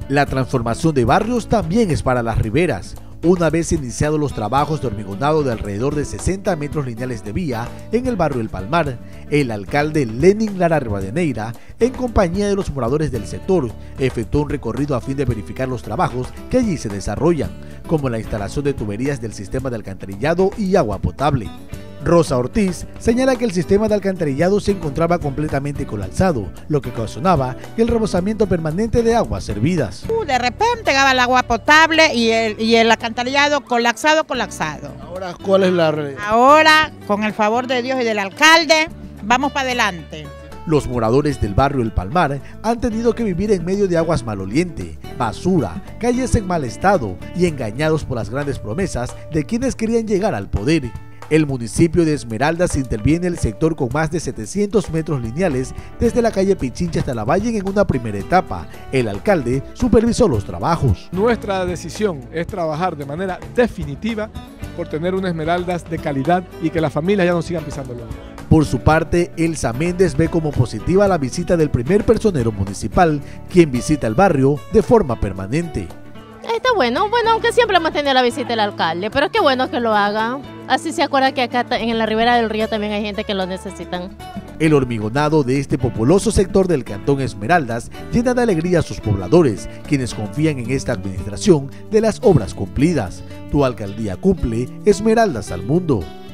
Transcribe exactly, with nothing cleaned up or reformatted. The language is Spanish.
La transformación de barrios también es para las riberas. Una vez iniciados los trabajos de hormigonado de alrededor de sesenta metros lineales de vía en el barrio El Palmar, el alcalde Lenin Lara Rivadeneira, en compañía de los moradores del sector, efectuó un recorrido a fin de verificar los trabajos que allí se desarrollan, como la instalación de tuberías del sistema de alcantarillado y agua potable. Rosa Ortiz señala que el sistema de alcantarillado se encontraba completamente colapsado, lo que ocasionaba el rebosamiento permanente de aguas servidas. De repente llegaba el agua potable y el, y el alcantarillado colapsado, colapsado. Ahora, ¿cuál es la realidad? Ahora, con el favor de Dios y del alcalde, vamos para adelante. Los moradores del barrio El Palmar han tenido que vivir en medio de aguas maloliente, basura, calles en mal estado y engañados por las grandes promesas de quienes querían llegar al poder. El municipio de Esmeraldas interviene en el sector con más de setecientos metros lineales desde la calle Pichincha hasta la Valle en una primera etapa. El alcalde supervisó los trabajos. Nuestra decisión es trabajar de manera definitiva por tener una Esmeraldas de calidad y que las familias ya no sigan pisándolo. Por su parte, Elsa Méndez ve como positiva la visita del primer personero municipal, quien visita el barrio de forma permanente. Está bueno, bueno, aunque siempre hemos tenido la visita del alcalde, pero es que bueno que lo haga. Así se acuerda que acá en la ribera del río también hay gente que lo necesitan. El hormigonado de este populoso sector del cantón Esmeraldas llena de alegría a sus pobladores, quienes confían en esta administración de las obras cumplidas. Tu alcaldía cumple, Esmeraldas al mundo.